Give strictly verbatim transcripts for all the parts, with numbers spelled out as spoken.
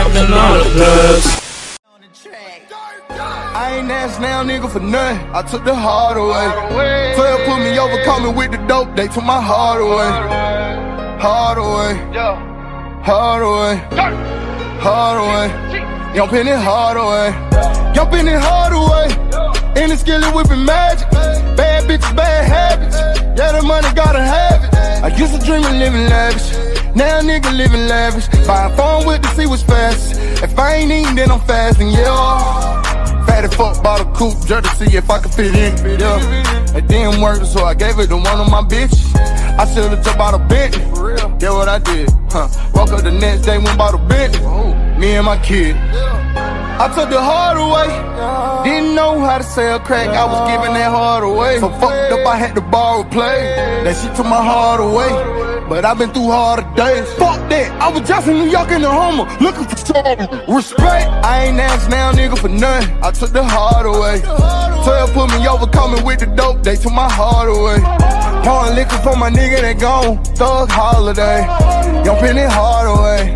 talking all the plugs. I ain't asked now, nigga, for nothing. I took the heart away. twelve put me over, caught me with the dope. They took my heart away. Heart away. Heart away. Heart away. Young Penny heart away. Young Penny heart away. In the skillet whipping magic. Bad bitches, bad habits. Yeah, the money gotta have it. I used to dream of living lavish. Now nigga living lavish. Buying phone with to see what's fast. If I ain't eating, then I'm fasting, yeah. Fatty fuck bought a coupe just to see if I could fit in, yeah. It didn't work, so I gave it to one of my bitches. I should've just bought a Bentley. Get what I did, huh? Woke up the next day, went bought a Bentley. Me and my kid. I took the heart away. Didn't know how to sell crack, I was giving that heart away. So fucked up, I had to borrow play. That shit took my heart away. But I've been through harder days. Fuck that, I was just in New York in the Hummer, looking for some respect. I ain't asked now, nigga, for nothing. I took the heart away. twelve put me over, coming with the dope. They took my heart away. Pouring liquor for my nigga that gone. Thug holiday. Young Penny heart away.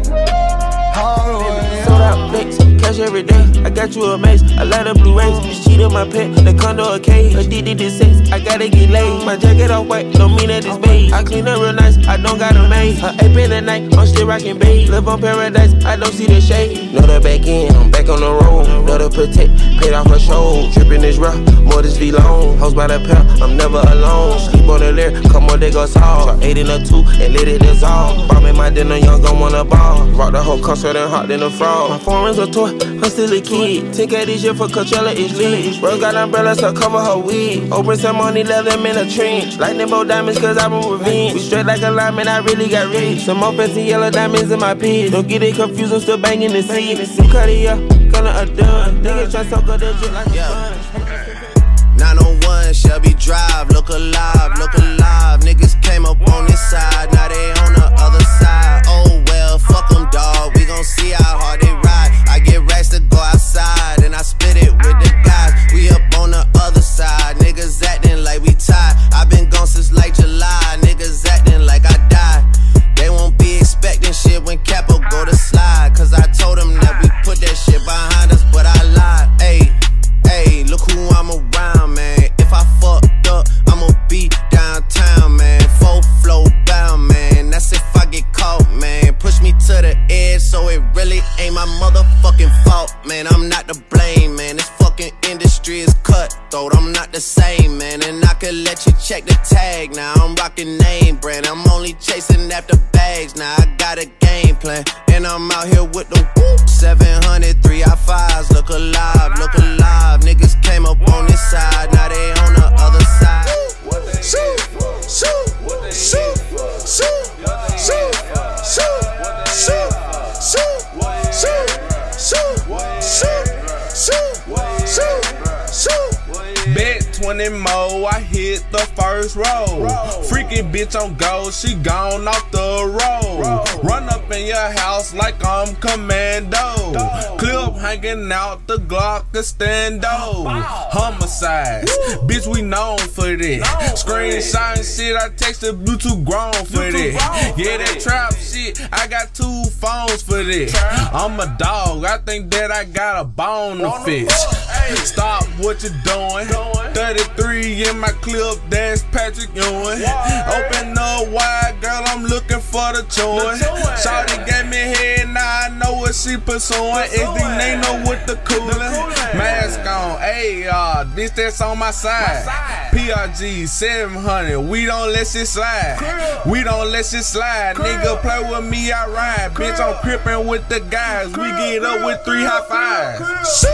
Heart away. Sold out flex, cash every day. I got you a mace, I light up blue rays. This cheat on my pet, the condo a cage. Addicted to sex, I gotta get laid. My jacket off white, don't mean that it's beige. I clean up real nice, I don't got a maid. Her ape in the night, I'm still rocking beige. Live on paradise, I don't see the shade. Know the back end, I'm back on the road. Know the protect, paid off her show. Drippin' is rough, more this V long. Hoes by the pair, I'm never alone. Sleep on the lyric, come on, they go soft. Eight in a two, and let it dissolve. Bombing my dinner, young gon' wanna ball. Rock the whole concert and hot than a frog. My foreign's a toy, I'm still a kid. ten K this year for Coachella is lit. Bro got umbrellas to cover her wig. Open some money, let them in a trench. Lightning bolt diamonds cause I'm a revenge. We straight like a lineman, I really got rich. Some more fancy yellow diamonds in my pit. Don't get it confused, I'm still banging the seat. New Cartier, gonna a done. Niggas try so good, they just like a sponge. nine oh one Shelby Drive, look alive, look alive. Niggas came up on this side, now they on the other side. Oh well, fuck them dawg, we gon' see how hard they ride. I get racks to go outside, and I split it with the guys. We up on the other side, niggas acting like we tied. I been gone since like July, niggas acting like I died. They won't be expecting shit when Capo go to slide, cause I told them that we put that shit behind us, but I lied. Ayy, ayy, look who I'm around, man. If I fucked up, I'ma be downtown, man. Full flow bound, man. That's if I get caught, man. Push me to the edge, so it really ain't my motherfucking fault, man. I'm not to blame, man. This fucking industry is cutthroat. I'm not the same, man. And I could let you check the tag. Now I'm rocking name brand. I'm only chasing after bags. Now I got a game plan, and I'm out here with the whoop. seven hundred, three I fives. Look alive, look alive. Niggas came up on this side, now they on the other side. Shoot, shoot, shoot, shoot, shoot, shoot, shoot, shoot, shoot, shoot. Bet twenty more, I hit the first roll. Freaky bitch on go, she gone off the road. Run up in your house like I'm commando. Clip hanging out, the Glock a stando. Homicides, bitch we known for that. Screenshot and shit, I texted Bluetooth grown for that. Yeah, that trap shit, I got two phones for that. I'm a dog, I think that I got a bone to fix. Stop what you doing. thirty-three in my clip, that's Patrick Ewing. Open up wide, girl, I'm looking for the chewing. Shawty gave me head, now I know what she pursuing. S D they know what the coolin'. Mask on, A R, this that's on my side. P R G seven hundred, we don't let shit slide. We don't let shit slide. Nigga play with me, I ride. Bitch, I'm crippin' with the guys. We get up with three high fives.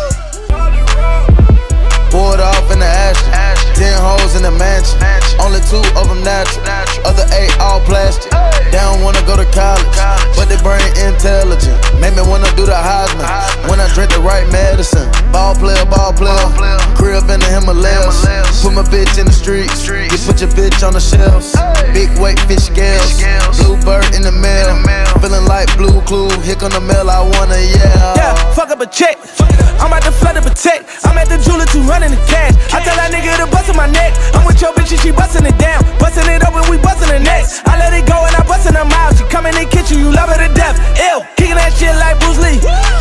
Poured off in the action, ten hoes in the mansion. Only two of them natural, other eight all plastic. They don't wanna go to college, but they brain intelligent. Make me wanna do the Heisman when I drink the right medicine. Ball player, ball player, crib in the Himalayas. Put my bitch in the streets, you put your bitch on the shelves. Big weight fish scales, blue bird in the mail. Feeling like Blue Clue, here come the mail, I wanna yell. Yeah, fuck up a check, I'm about to flood to protect. I'm at the jeweler, two hundred in cash. I tell that nigga to bust in my neck. I'm with your bitch and she bustin' it down. Bustin' it up and we bustin' the next. I let it go and I bustin' her mouth. She come in the kitchen, you love her to death. Ew, kicking that shit like Bruce Lee.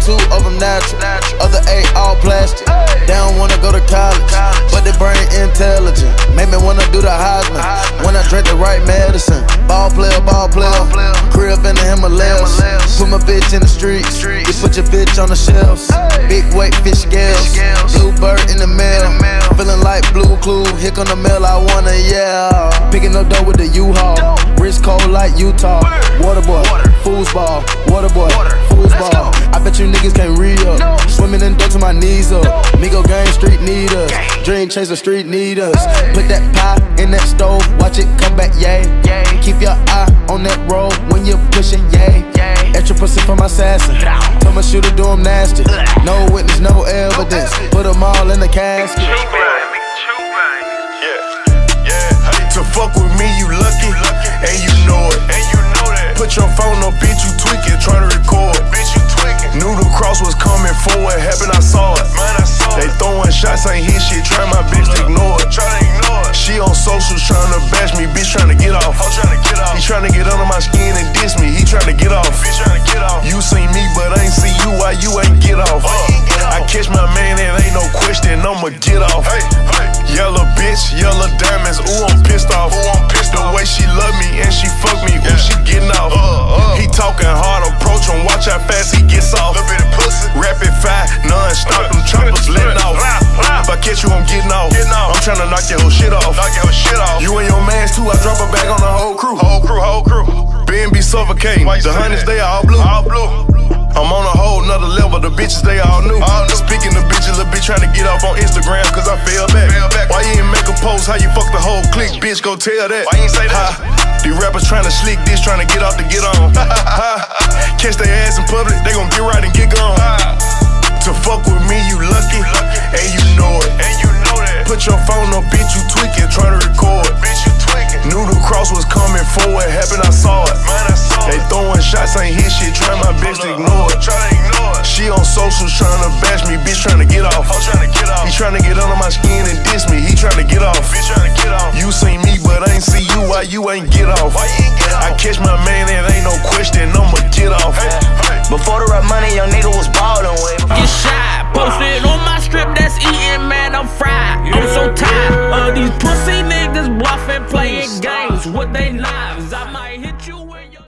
two of them natural, other eight all plastic. They don't wanna go to college, but they brain intelligent. Make me wanna do the Heisman when I drink the right medicine. Ball player, ball player, crib in the Himalayas. Put my bitch in the streets, you put your bitch on the shelves. Big weight fish scales, blue bird in the mail. Feeling like Blue Clue, here come the mail, I wanna yell. Picking up dough with the U-Haul, wrist cold like Utah. Waterboy, foosball, waterboy, foosball. I bet you niggas can't read up. Swimming in dirt to my knees up. Migo gang street need us, Dream Chaser street need us. Put that pie in that stove, watch it come back, yay. Keep your eye on that road when you're pushing, yay. Extra pussy for my assassin, tell my shooter do him nasty. No witness, no evidence, put them all in the casket. To fuck with me, you lucky, and you know it. Put your phone up, bitch, you tweaking, tryna record. Knew the cross was coming forward, happened, I saw it. They throwing shots, ain't hit shit, try my bitch to ignore it. She on socials tryna bash me, bitch tryna get off. He tryna get under my skin and diss me, he tryna get off. You seen me, but I ain't see you, why you ain't get off? I catch my man, it ain't no question, I'ma get off. Yellow bitch, yellow diamonds, ooh, I'm pissed off. The way she love me and she fuck me, ooh, she getting off. He talking hard, approach him, watch how fast he gets off. Rapid fire, non-stop, them choppers letting off. If I catch you, I'm getting off. I'm tryna knock your whole shit off. You and your mans too, I drop a bag on the whole crew. Whole crew, whole crew. B and B suffocating, the hundreds, they all blue. All blue. I'm on a whole nother level, the bitches they all knew. Speaking of bitches, a bitch trying to get off on Instagram, cause I fell back. Why you ain't make a post, how you fuck the whole clique, bitch, go tell that. Why you ain't say that? These rappers trying to slick this, trying to get off to get on. Catch their ass in public, they gon' get right and get gone. To fuck with me, you lucky, and you know it. Put your phone up, bitch, you tweaking, trying to record. Knew the cross was coming forward, happened, I saw it. They throwing shots, ain't hit shit, try my bitch to ignore it. She on socials tryna bash me, bitch tryna get off. He tryna get under my skin and diss me, he tryna get off. You seen me, but I ain't see you, why you ain't get off? I catch my man, it ain't no question, I'ma get off. Before the rap money, young nigga was ballin' with. Get shot, posted on my strip, that's eating, man, I'm fried. I'm so tired of these pussy niggas bluffing, playing games with they lives. I might hit you.